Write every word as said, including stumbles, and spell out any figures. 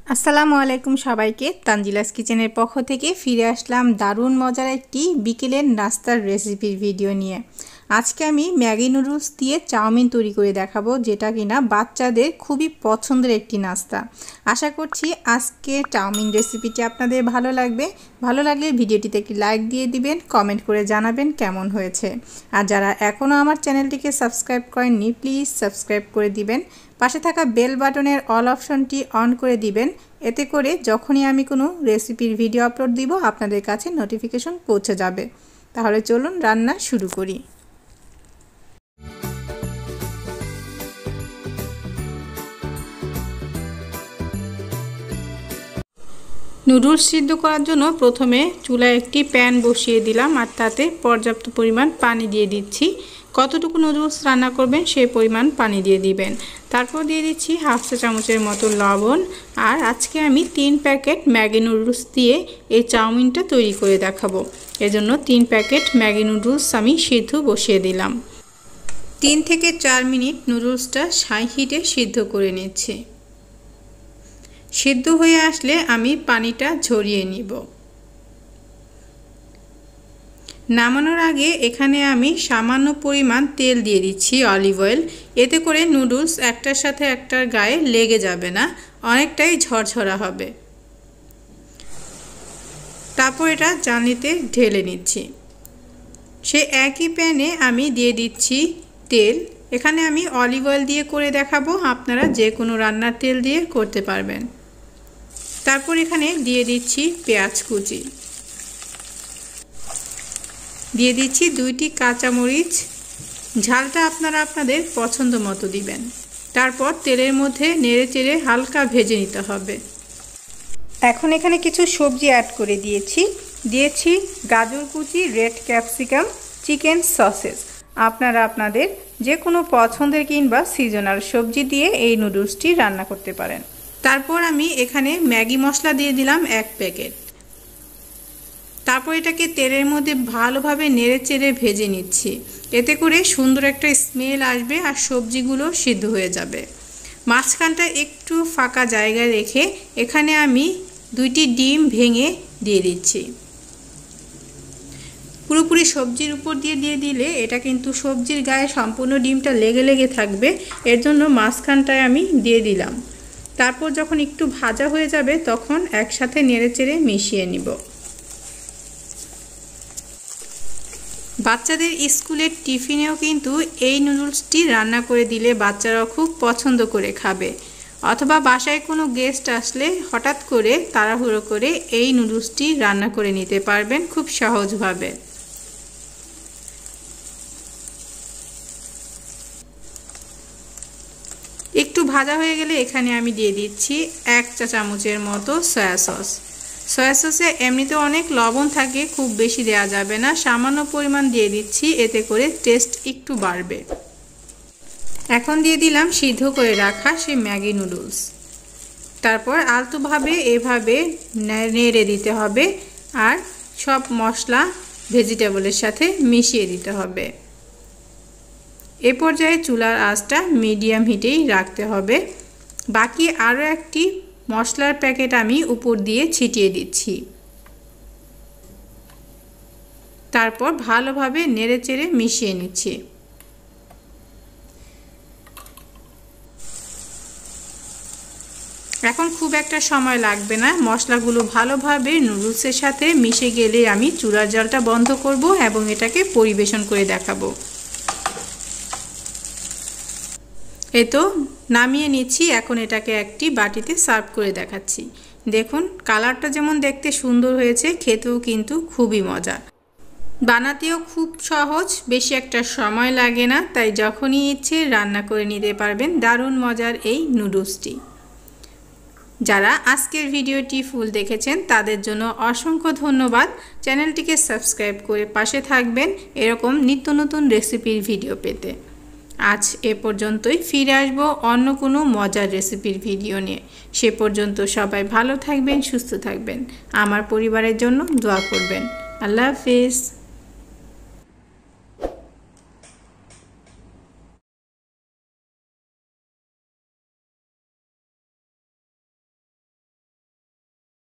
আসসালামু আলাইকুম সবাইকে। তানজিলাস কিচেনের পক্ষ থেকে ফিরে আসলাম দারুণ মজার একটি বিকেলের নাস্তার রেসিপির ভিডিও নিয়ে। আজকে আমি ম্যাগি নুডলস দিয়ে চাউমিন তৈরি করে দেখাবো, যেটা কিনা বাচ্চাদের খুবই পছন্দের একটি নাস্তা। আশা করছি আজকে চাউমিন রেসিপিটি আপনাদের ভালো লাগবে। ভালো লাগলে ভিডিওটিতে একটি লাইক দিয়ে দিবেন, কমেন্ট করে জানাবেন কেমন হয়েছে। আর যারা এখনও আমার চ্যানেলটিকে সাবস্ক্রাইব করেননি, প্লিজ সাবস্ক্রাইব করে দিবেন। পাশে থাকা বেল বাটনের অল অপশনটি অন করে দিবেন, এতে করে যখনই আমি কোনো রেসিপির ভিডিও আপলোড দিব আপনাদের কাছে নোটিফিকেশন পৌঁছে যাবে। তাহলে চলুন রান্না শুরু করি। নুডলস সিদ্ধ করার জন্য প্রথমে চুলায় একটি প্যান বসিয়ে দিলাম, আর তাতে পর্যাপ্ত পরিমাণ পানি দিয়ে দিচ্ছি। কতটুকু নুডলস রান্না করবেন সেই পরিমাণ পানি দিয়ে দিবেন। তারপর দিয়ে দিচ্ছি হাফ চা চামচের মতো লবণ। আর আজকে আমি তিন প্যাকেট ম্যাগি নুডলস দিয়ে এই চাউমিনটা তৈরি করে দেখাবো। এজন্য তিন প্যাকেট ম্যাগি নুডলস আমি সিদ্ধ বসিয়ে দিলাম। তিন থেকে চার মিনিট নুডলসটা হাই হিটে সিদ্ধ করে নিচ্ছি। সিদ্ধ হয়ে আসলে আমি পানিটা ঝরিয়ে নিব। নামানোর আগে এখানে আমি সামান্য পরিমাণ তেল দিয়ে দিচ্ছি, অলিভ অয়েল। এতে করে নুডলস একটার সাথে একটার গায়ে লেগে যাবে না, অনেকটাই ঝরঝরা হবে। তারপর এটা চালনিতে ঢেলে নিচ্ছি। সে একই প্যানে আমি দিয়ে দিচ্ছি তেল। এখানে আমি অলিভ অয়েল দিয়ে করে দেখাবো, আপনারা যে কোনো রান্নার তেল দিয়ে করতে পারবেন। তারপর এখানে দিয়ে দিচ্ছি পেঁয়াজ কুচি, দিয়ে দিচ্ছি দুইটি কাঁচামরিচ। ঝালটা আপনারা আপনাদের পছন্দ মতো দিবেন। তারপর তেলের মধ্যে নেড়ে চেড়ে হালকা ভেজে নিতে হবে। এখন এখানে কিছু সবজি অ্যাড করে দিয়েছি। দিয়েছি গাজর কুচি, রেড ক্যাপসিকাম, চিকেন সসেস। আপনারা আপনাদের যে কোনো পছন্দের কিংবা সিজনাল সবজি দিয়ে এই নুডলসটি রান্না করতে পারেন। তারপর আমি এখানে ম্যাগি মশলা দিয়ে দিলাম এক প্যাকেট। তারপর এটাকে তেলের মধ্যে ভালোভাবে নেড়ে চেড়ে ভেজে নিচ্ছি। এতে করে সুন্দর একটা স্মেল আসবে আর সবজিগুলো সিদ্ধ হয়ে যাবে। মাঝখানটা একটু ফাঁকা জায়গায় রেখে এখানে আমি দুইটি ডিম ভেঙে দিয়ে দিচ্ছি। পুরোপুরি সবজির উপর দিয়ে দিয়ে দিলে এটা কিন্তু সবজির গায়ে সম্পূর্ণ ডিমটা লেগে লেগে থাকবে, এর জন্য মাঝখানটায় আমি দিয়ে দিলাম। তারপর যখন একটু ভাজা হয়ে যাবে তখন একসাথে নেড়ে চেড়ে মিশিয়ে নিব। বাচ্চাদের স্কুলের টিফিনেও কিন্তু এই নুডলসটি রান্না করে দিলে বাচ্চারা খুব পছন্দ করে খাবে। অথবা বাসায় কোনো গেস্ট আসলে হঠাৎ করে তাড়াহুড়ো করে এই নুডলসটি রান্না করে নিতে পারবেন খুব সহজভাবে। একটু ভাজা হয়ে গেলে এখানে আমি দিয়ে দিচ্ছি এক চা চামচের মতো সয়া সস। সয়া সসে এমনিতে অনেক লবণ থাকে, খুব বেশি দেওয়া যাবে না, সামান্য পরিমাণ দিয়ে দিচ্ছি, এতে করে টেস্ট একটু বাড়বে। এখন দিয়ে দিলাম সিদ্ধ করে রাখা সেই ম্যাগি নুডলস। তারপর আলতোভাবে এভাবে নেড়ে দিতে হবে আর সব মশলা ভেজিটেবলের সাথে মিশিয়ে দিতে হবে। এ পর্যায়ে চুলার আঁচটা মিডিয়াম হিটেই রাখতে হবে। বাকি আরও একটি মশলার প্যাকেট আমি উপর দিয়ে ছিটিয়ে দিচ্ছি। তারপর ভালোভাবে নেড়েচেড়ে মিশিয়ে নিচ্ছি। এখন খুব একটা সময় লাগবে না, মশলাগুলো ভালোভাবে নুডলসের সাথে মিশে গেলে আমি চুলার জালটা বন্ধ করব এবং এটাকে পরিবেশন করে দেখাবো। এই তো নামিয়ে নিচ্ছি। এখন এটাকে একটি বাটিতে সার্ভ করে দেখাচ্ছি। দেখুন কালারটা যেমন দেখতে সুন্দর হয়েছে, খেতেও কিন্তু খুবই মজা। বানাতেও খুব সহজ, বেশি একটা সময় লাগে না, তাই যখনই ইচ্ছে রান্না করে নিতে পারবেন দারুণ মজার এই নুডলসটি। যারা আজকের ভিডিওটি ফুল দেখেছেন তাদের জন্য অসংখ্য ধন্যবাদ। চ্যানেলটিকে সাবস্ক্রাইব করে পাশে থাকবেন এরকম নিত্য নতুন রেসিপির ভিডিও পেতে। আজ এ পর্যন্তই, ফিরে আসব অন্য কোনো মজার রেসিপির ভিডিও নিয়ে। সে পর্যন্ত সবাই ভালো থাকবেন, সুস্থ থাকবেন, আমার পরিবারের জন্য দোয়া করবেন। আল্লাহ হাফেজ।